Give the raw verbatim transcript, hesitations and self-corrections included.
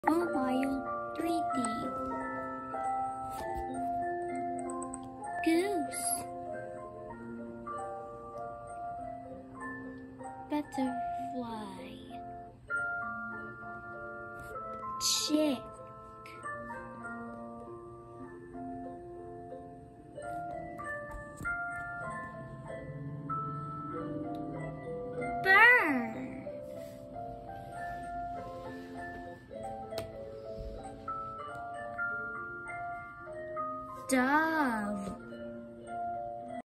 Mobile three D. Goose. Butterfly. Chick. Bird. Dove.